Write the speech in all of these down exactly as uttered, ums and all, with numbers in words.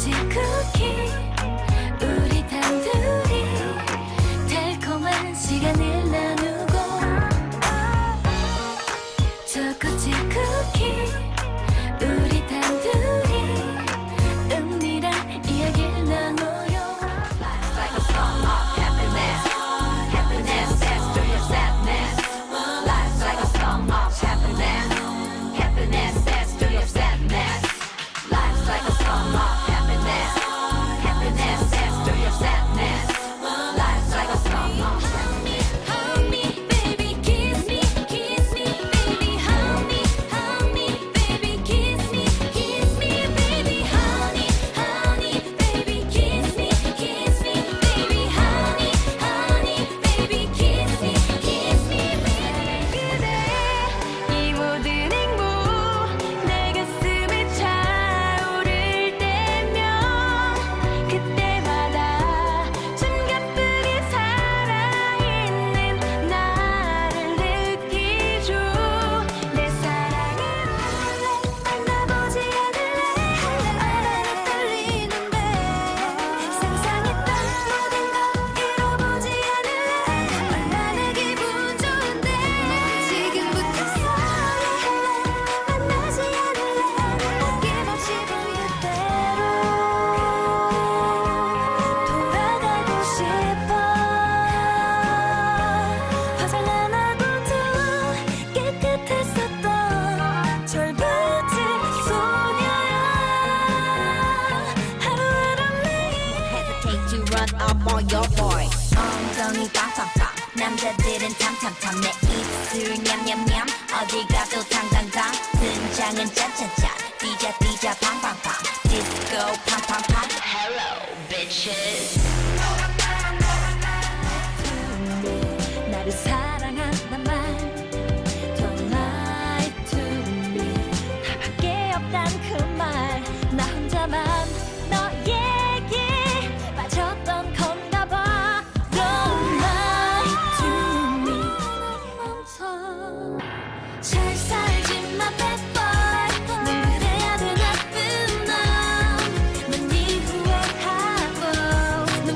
초코칩 쿠키 우리 단둘이 달콤한 시간을 나누고 초코칩 쿠키 우리 단둘이 은밀한 이야기를 나눠요. Life's like a song of happiness. Happiness adds to your sadness. Life's like a song of happiness. Happiness adds to your sadness. Life's like a song of happiness. Happiness adds to your sadness. Life's like a song of hold me, hold me, baby, kiss me, kiss me, baby, hold me, hold me, baby, kiss me, kiss me, baby, honey, honey, baby, kiss me, kiss me, baby, honey, honey, baby, kiss me, kiss me, baby. 그대 이 모든 행복 내 가슴에 차오를 때면 그때마다 숨가쁘게 살아있는 나를 느끼죠. 내 사랑을 만나보지 않을래. 알아요 떨리는데 상상했던 모든 걸 잃어보지 않을래. 얼마나 기분 좋은데 지금부터 설레. 만나지 않을래. 아낌없이 보일 대로 돌아가고 싶어. 화장 안 하고도 깨끗했었던 철부지 소녀야. 하루하루 매일 hesitate to run up on your boy. 엉덩이 빵빵빵 남자들은 탐탐탐 내 입술 냠냠냠 어디 가도 당당당 등장은 짠짠짠 뛰자 뛰자 팡팡팡 디스코 팡팡팡 Hello bitches. 나를 사랑한단 말 Don't lie to me. 나밖에 없단 그 말 나 혼자만 너에게 빠졌던 건가 봐. Don't lie to me. 멈춰 잘 살지마 bad boy. 넌 그래야 돼 나쁜 놈. 넌 네 후회하고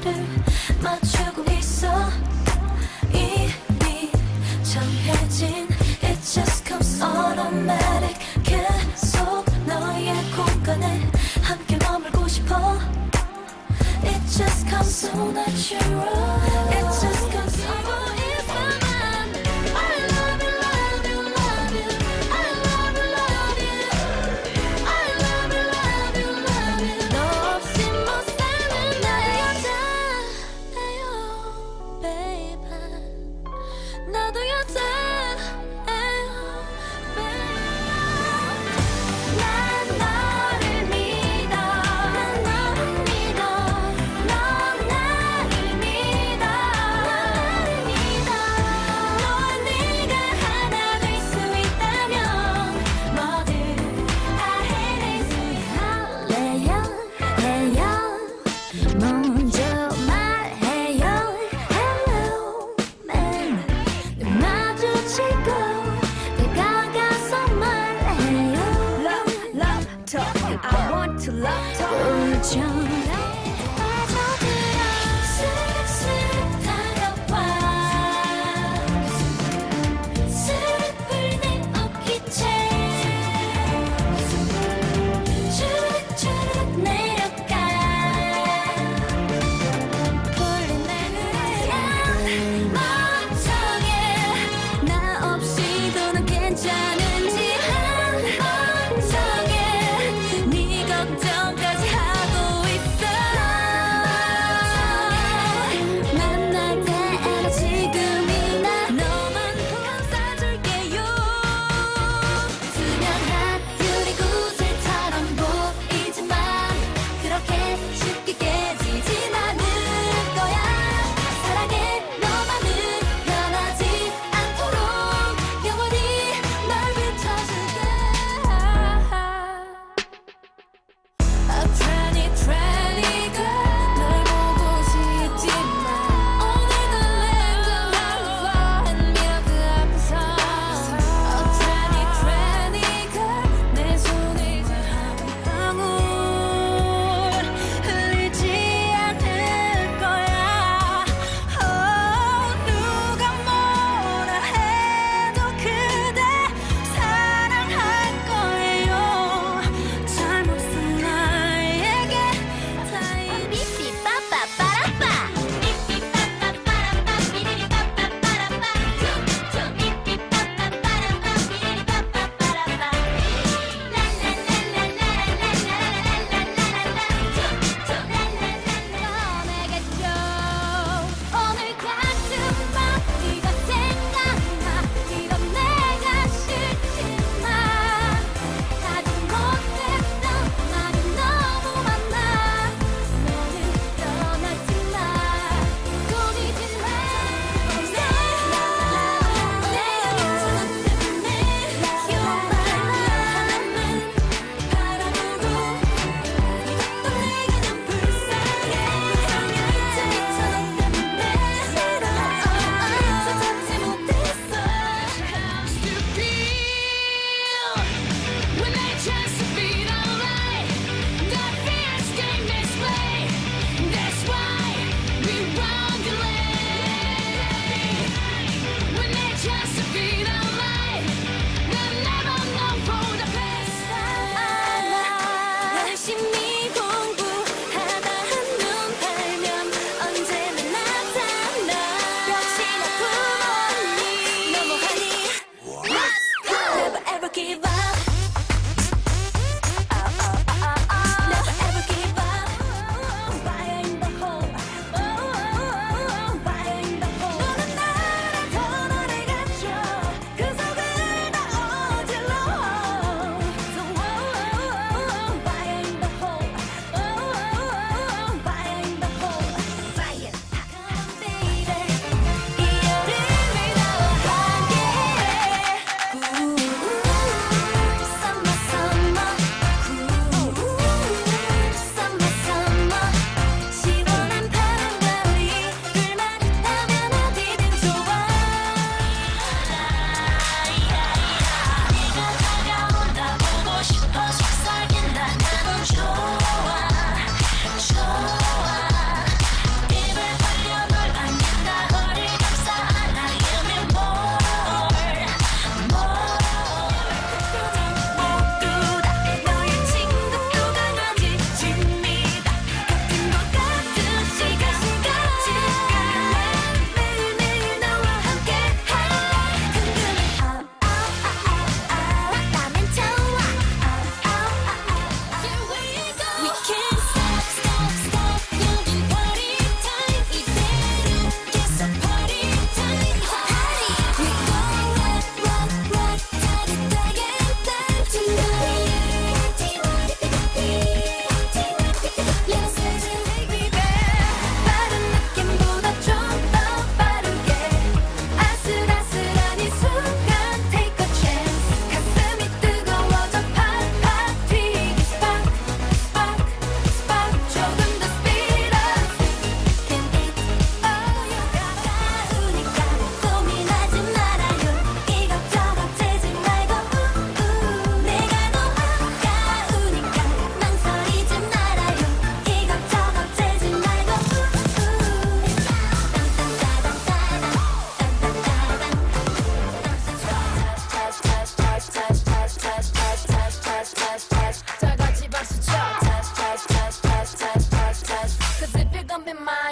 나를 맞추고 있어. 이미 정해진 It just comes automatic. 계속 너의 공간에 함께 머물고 싶어. It just comes so natural. It just comes so if I'm on. I love you, love you, love you. I love you, love you. I love you, love you, love you. 너 없이 못 사는 나의 여자예요, baby. 나도 여자예요, baby. 난 너를 믿어. 난 너를 믿어. 넌 나를 믿어. 나를 믿어. 너와 네가 하나 될 수 있다면 뭐든 다 해낼 수 있어. 해요, 해요. 먼저 말해요. Hello, man. 눈 마주치고 다가가서 말해요. Love, love talk. I want to love talk. 울처럼 빠져들어 스르륵 다가와. 스르륵 내 어깨채 주룩주룩 내려가. 풀린 내 눈에 멍청해. 나 없이도 넌 괜찮은지 한 멍청해. 네 걱정까지 하고 있어.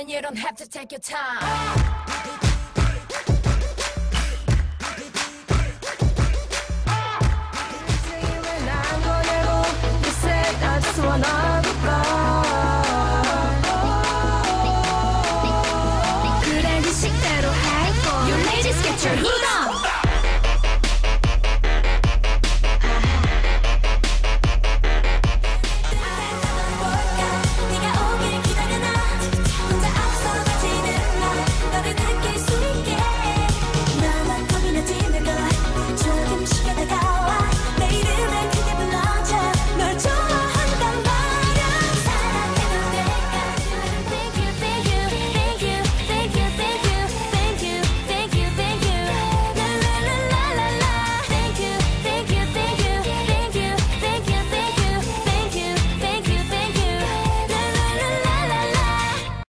And you don't have to take your time. I just wanna